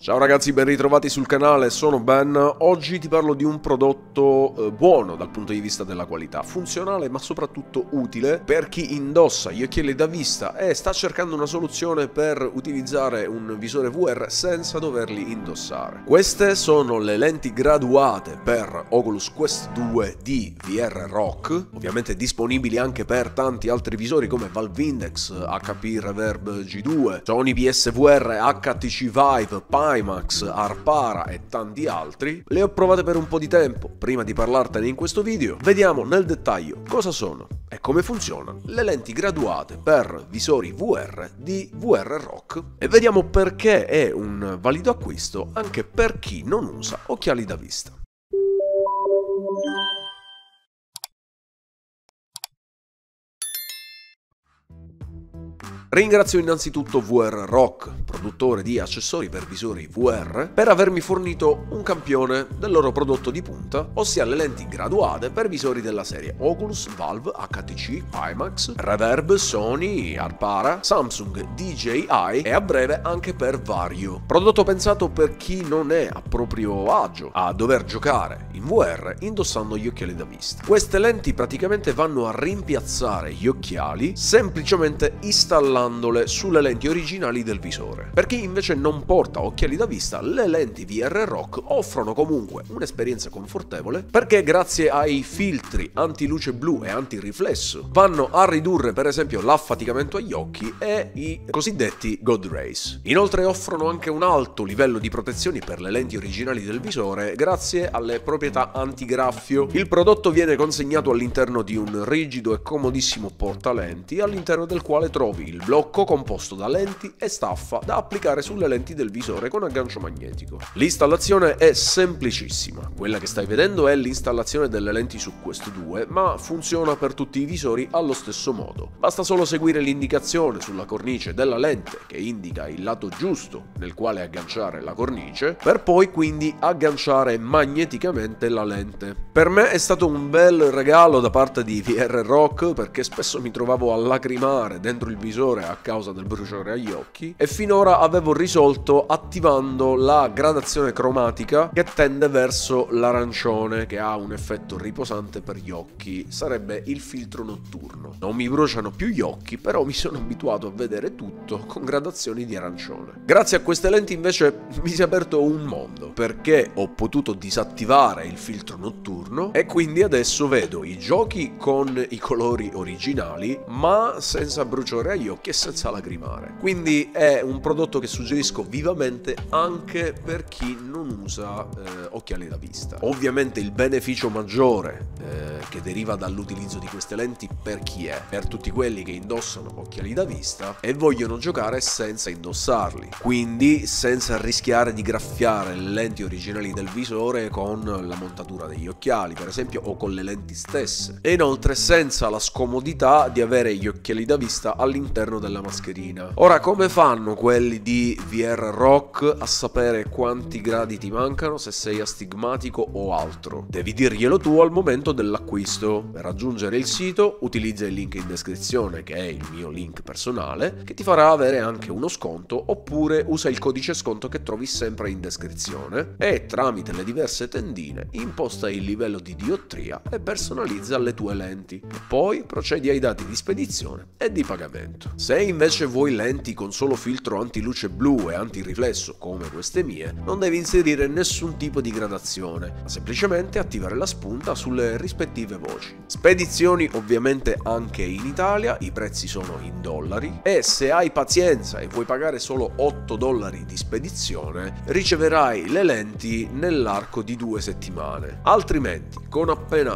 Ciao ragazzi, ben ritrovati sul canale, sono Ben. Oggi ti parlo di un prodotto buono dal punto di vista della qualità, funzionale ma soprattutto utile per chi indossa gli occhiali da vista e sta cercando una soluzione per utilizzare un visore VR senza doverli indossare. Queste sono le lenti graduate per Oculus Quest 2 di VR Rock, ovviamente disponibili anche per tanti altri visori come Valve Index, HP Reverb G2, Sony PSVR, HTC Vive, Pimax, Arpara e tanti altri. Le ho provate per un po' di tempo. Prima di parlartene in questo video, vediamo nel dettaglio cosa sono e come funzionano le lenti graduate per visori VR di VR Rock e vediamo perché è un valido acquisto anche per chi non usa occhiali da vista. Ringrazio innanzitutto VR Rock, produttore di accessori per visori VR, per avermi fornito un campione del loro prodotto di punta, ossia le lenti graduate per visori della serie Oculus, Valve, HTC, Pimax, Reverb, Sony, Arpara, Samsung, DJI e a breve anche per Vario. Prodotto pensato per chi non è a proprio agio a dover giocare in VR indossando gli occhiali da vista. Queste lenti praticamente vanno a rimpiazzare gli occhiali semplicemente installando sulle lenti originali del visore. Per chi invece non porta occhiali da vista, le lenti VR Rock offrono comunque un'esperienza confortevole perché grazie ai filtri antiluce blu e antiriflesso vanno a ridurre per esempio l'affaticamento agli occhi e i cosiddetti God Rays. Inoltre offrono anche un alto livello di protezioni per le lenti originali del visore grazie alle proprietà antigraffio. Il prodotto viene consegnato all'interno di un rigido e comodissimo portalenti all'interno del quale trovi il blocco composto da lenti e staffa da applicare sulle lenti del visore con aggancio magnetico. L'installazione è semplicissima. Quella che stai vedendo è l'installazione delle lenti su Quest 2, ma funziona per tutti i visori allo stesso modo. Basta solo seguire l'indicazione sulla cornice della lente che indica il lato giusto nel quale agganciare la cornice, per poi quindi agganciare magneticamente la lente. Per me è stato un bel regalo da parte di VR Rock perché spesso mi trovavo a lacrimare dentro il visore a causa del bruciore agli occhi e finora avevo risolto attivando la gradazione cromatica che tende verso l'arancione, che ha un effetto riposante per gli occhi, sarebbe il filtro notturno. Non mi bruciano più gli occhi, però mi sono abituato a vedere tutto con gradazioni di arancione. Grazie a queste lenti invece mi si è aperto un mondo, perché ho potuto disattivare il filtro notturno e quindi adesso vedo i giochi con i colori originali ma senza bruciore agli occhi e senza lacrimare. Quindi è un prodotto che suggerisco vivamente anche per chi non usa occhiali da vista. Ovviamente il beneficio maggiore che deriva dall'utilizzo di queste lenti per chi è? Per tutti quelli che indossano occhiali da vista e vogliono giocare senza indossarli, quindi senza rischiare di graffiare le lenti originali del visore con la montatura degli occhiali per esempio o con le lenti stesse, e inoltre senza la scomodità di avere gli occhiali da vista all'interno della mascherina. Ora, come fanno quelli di VR Rock a sapere quanti gradi ti mancano, se sei astigmatico o altro? Devi dirglielo tu al momento dell'acquisto. Per raggiungere il sito utilizza il link in descrizione, che è il mio link personale, che ti farà avere anche uno sconto, oppure usa il codice sconto che trovi sempre in descrizione e tramite le diverse tendine imposta il livello di diottria e personalizza le tue lenti. Poi procedi ai dati di spedizione e di pagamento. Se invece vuoi lenti con solo filtro antiluce blu e antiriflesso come queste mie, non devi inserire nessun tipo di gradazione, ma semplicemente attivare la spunta sulle rispettive voci. Spedizioni ovviamente anche in Italia, i prezzi sono in dollari e se hai pazienza e vuoi pagare solo $8 di spedizione, riceverai le lenti nell'arco di 2 settimane. Altrimenti, con appena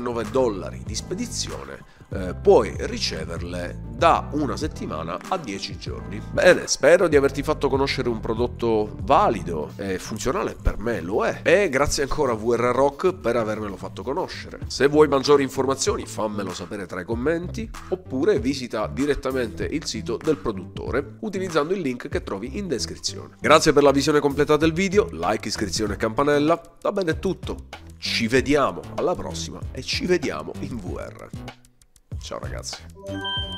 $19 di spedizione, puoi riceverle da 1 settimana a 10 giorni. Bene, spero di averti fatto conoscere un prodotto valido e funzionale, per me lo è, e grazie ancora a VR Rock per avermelo fatto conoscere. Se vuoi maggiori informazioni fammelo sapere tra i commenti oppure visita direttamente il sito del produttore utilizzando il link che trovi in descrizione. Grazie per la visione completa del video, like, iscrizione e campanella. Va bene, è tutto. Ci vediamo alla prossima e ci vediamo in VR. Ciao ragazzi.